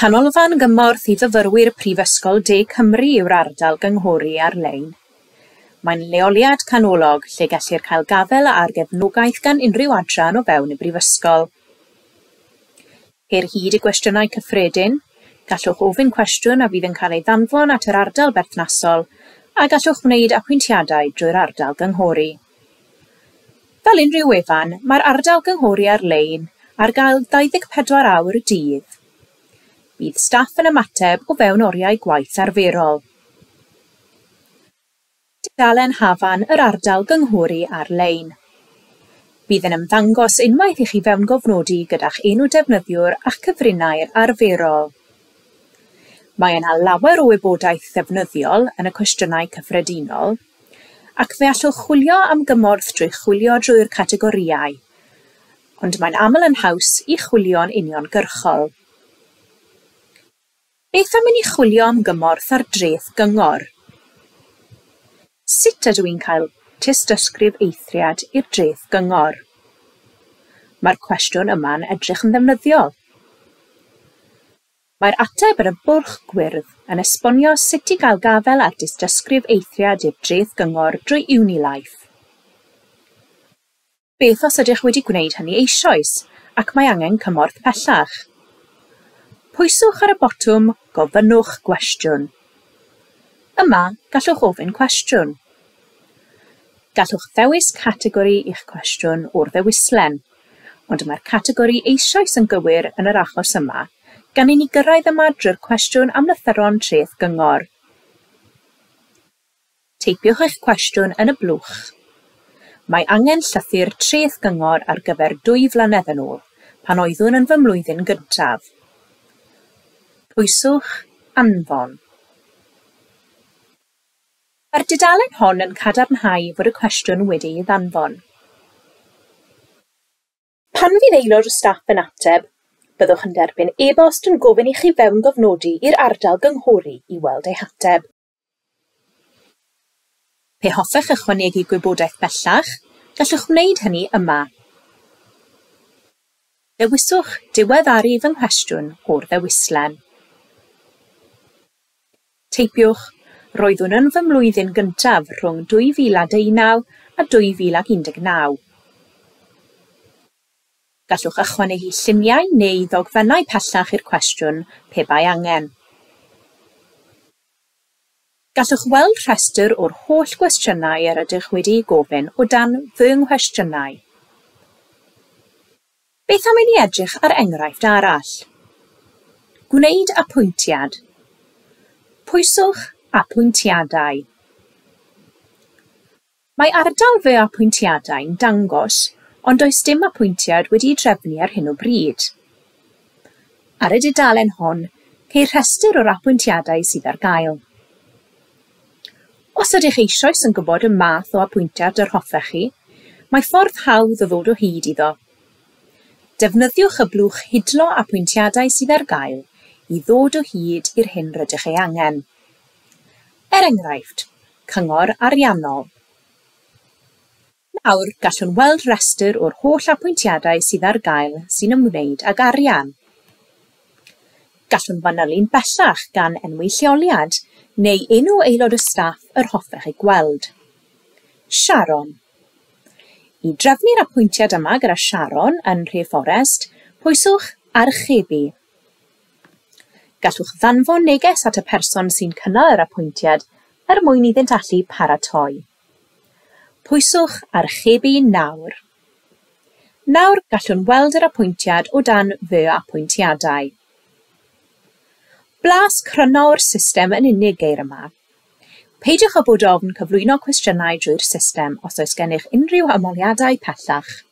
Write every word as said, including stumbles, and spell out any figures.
Canolfan gymorth i fyfyrwyr Prifysgol De Cymru yw'r ardal gynghori ar-lein. Mae'n leoliad canolog lle gellir cael gafel ar gefnogaeth gan unrhyw adran o fewn y brifysgol. Ceir hyd i gwestiynau cyffredin, gallwch ofyn cwestiwn a fydd yn cael ei ddanfon at yr ardal berthnasol a gallwch wneud apwyntiadau drwy'r ardal gynghori. Fel unrhyw wefan, mae'r ardal gynghori ar-lein ar gael dau ddeg pedwar awr y dydd. Bydd staff yn ymateb o fewn oriau gwaith arferol. Dudalen hafan yr ardal gynghori ar-lein. Bydd yn ymddangos unwaith i chi fewn gofnodi gyda'ch enw defnyddiwr a'ch cyfrinau'r arferol. Mae yna lawer o wybodaeth ddefnyddiol yn y cwestiynau cyffredinol, ac fe allwch chwilio am gymorth drwy chwilio drwy'r categorïau, ond mae'n aml yn haws i chwilio'n uniongyrchol. Beth am i ni chwilio am gymorth ar dreth gyngor? Sut ydw i'n cael tystysgrif eithriad i'r dreth gyngor? Mae'r cwestiwn yma'n edrych yn ddefnyddiol. Mae'r ateb yn y bwrch gwyrdd yn esbonio sut i gael gafel ar tystysgrif eithriad i'r dreth gyngor drwy Unilife. Beth os ydych wedi gwneud hynny eisoes ac mae angen cymorth pellach? Pwyswch ar y botwm Gofynnwch gwestiwn. Yma, gallwch ofyn cwestiwn. Gallwch ddewis categori i'ch cwestiwn o'r ddewislen, ond mae'r categori eisoes yn gywir yn yr achos yma, gan i ni gyrraedd yma drwy'r cwestiwn am lythyron treth gyngor. Teipiwch eich cwestiwn yn y blwch. Mae angen llythyr treth gyngor ar gyfer dwy flynedd yn ôl, pan oeddwn yn fy mlwyddyn gyntaf. Pwyswch anfon. Mae'r dudalen hon yn cadarnhau fod y cwestiwn wedi'i ddanfon. Pan fydd aelod o staff yn ateb, byddwch yn derbyn e-bost yn gofyn i chi fewn gofnodi i'r ardal gynghori i weld eich ateb. Pe hoffech ychwanegu gwybodaeth bellach, gallwch wneud hynny yma. Dewiswch diweddaru fy nghwestiwn o'r ddewislen. Teipiwch, roeddwn yn fy mlwyddyn gyntaf rhwng dwy fil a deunaw a dwy fil ac un deg naw. Gallwch ychwanegu lluniau neu ddogfennau pellach i'r cwestiwn pe bai angen. Gallwch weld rhestr o'r holl gwestiynau yr ydych wedi'i gofyn o dan fy nghwestiynau. Beth am i ni edrych ar enghraifft arall? Gwneud apwyntiad. Pwyswch apwyntiadau. Mae ardal fy apwyntiadau'n dangos, ond does dim apwyntiad wedi'i drefnu ar hyn o bryd. Ar y dudalen hon, ceir rhestr o'r apwyntiadau sydd ar gael. Os ydych eisoes yn gwybod y math o apwyntiad yr hoffech chi, mae ffordd hawdd o ddod o hyd iddo. Defnyddiwch y blwch hidlo apwyntiadau sydd ar gael i ddod o hyd i'r hyn rydych ei angen. Er enghraifft, cyngor ariannol. Nawr gallwn weld rhestr o'r holl apwyntiadau sydd ar gael sy'n ymwneud ag arian. Gallwn fanylu'n bellach gan enwi lleoliad neu enw aelod o staff yr hoffech ei gweld. Sharon. I drefnu'r apwyntiad yma gyda Sharon yn Rhe Fforest, pwyswch archebu. Gallwch ddanfon neges at y person sy'n cynnal yr apwyntiad er mwyn iddynt allu paratoi. Pwyswch archebu nawr. Nawr gallwn weld yr apwyntiad o dan fy apwyntiadau. Blas cryno o'r system yn unig geir yma. Peidiwch â bod ofn cyflwyno cwestiynau drwy'r system os oes gennych unrhyw ymholiadau pellach.